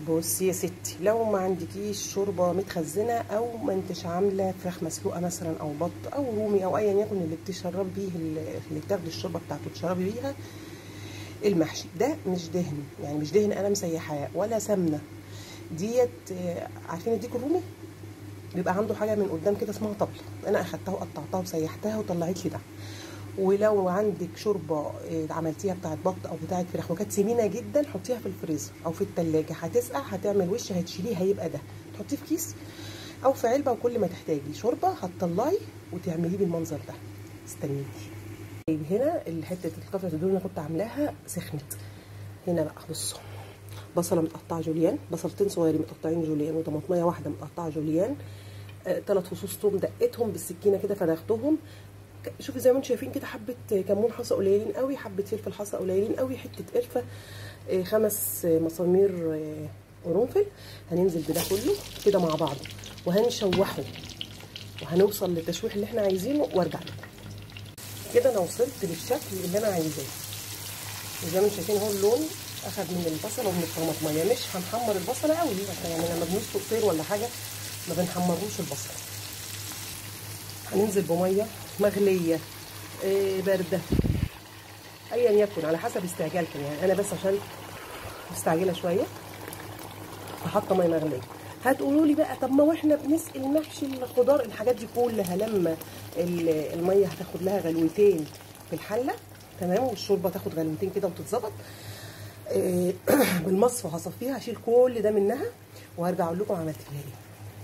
بصي يا ستي، لو ما عندكيش شوربه متخزنه او ما انتش عامله فراخ مسلوقه مثلا او بط او رومي او ايا يكن اللي بتشربي بيه، اللي بتاخدي الشوربه بتاعته تشربي بيها المحشي ده، مش دهن يعني، مش دهن انا مسيحاه ولا سمنه ديت. عارفين الديك الرومي بيبقى عنده حاجه من قدام كده اسمها طبله، انا اخدتها وقطعتها وسيحتها وطلعت لي ده. ولو عندك شوربه عملتيها بتاعت بط او بتاعت فراخ وكانت سمينه جدا، حطيها في الفريزر او في التلاجة، هتسقع هتعمل وش، هتشيليه هيبقى ده، تحطيه في كيس او في علبه، وكل ما تحتاجي شوربه هتطلعي وتعمليه بالمنظر ده. استنيني. هنا حته القطعه الدهون اللي كنت عاملاها سخنت. هنا بقى بصوا، بصله متقطعه جوليان، بصلتين صغيرين متقطعين جوليان، وطماطميه واحده متقطعه جوليان، 3 فصوص توم دقتهم بالسكينه كده فرغتهم. شوفي زي ما انتم شايفين كده، حبه كمون حصى قليلين قوي، حبه فلفل حصى قليلين قوي، حته قرفه، 5 مسامير قرنفل. هننزل بده كله كده مع بعض وهنشوحه وهنوصل للتشويح اللي احنا عايزينه وارجع لكم. كده انا وصلت للشكل اللي انا عايزاه، زي ما انتم شايفين اهو اللون اخد من البصله ومن الطماطميه. مش هنحمر البصله قوي عشان يعني لما بنسلق طير ولا حاجه ما بنحمروش البصله. هننزل بميه مغليه بارده ايا يكن على حسب استعجالكم، يعني انا بس عشان مستعجله شويه فحاطه ميه مغليه. هتقولوا لي بقى طب ما واحنا بنسقي المحشي الخضار الحاجات دي كلها لما الميه هتاخد لها غلوتين في الحله تمام، والشوربه تاخد غلوتين كده وتتظبط بالمصفى هصفيها، هشيل كل ده منها وهرجع اقول لكم عملت فيها ايه.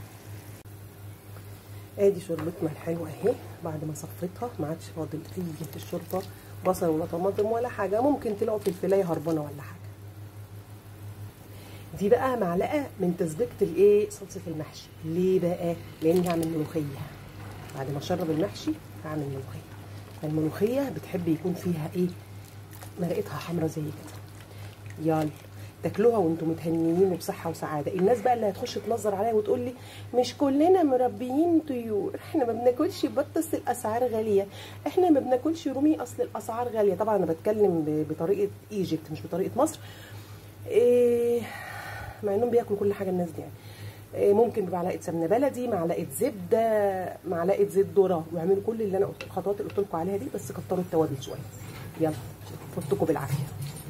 ادي شوربتنا الحلوه اهي، بعد ما صفيتها ما عادش فاضل اي في الشوربه بصل ولا طماطم ولا حاجه، ممكن تلاقوا فلفلايه هربانه ولا حاجه. دي بقى معلقه من تسبيكه الايه، صلصه المحشي. ليه بقى؟ لاني هعمل ملوخيه بعد ما اشرب المحشي، هعمل ملوخيه. الملوخيه بتحب يكون فيها ايه، مرقتها حمرا زي كده. يلا تاكلوها وانتم متهنيين وبصحه وسعاده. الناس بقى اللي هتخش تنظر عليا وتقول لي مش كلنا مربيين طيور، احنا ما بناكلش بط اصل الاسعار غاليه، احنا ما بناكلش رومي اصل الاسعار غاليه. طبعا انا بتكلم بطريقه ايجيبت مش بطريقه مصر. مع انهم بياكلوا كل حاجه الناس دي يعني. ممكن بمعلقه سمنه بلدي، معلقه زبده، معلقه زيت ذره، واعملوا كل اللي انا قلت الخطوات اللي قلت لكم عليها دي، بس كتروا التوابل شويه. يلا فوتكم بالعافيه.